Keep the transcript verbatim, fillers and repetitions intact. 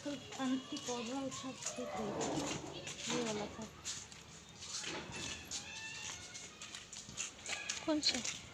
तो अंत पौधा उठा ठीक रहेगा। ये वाला था। कौन सा?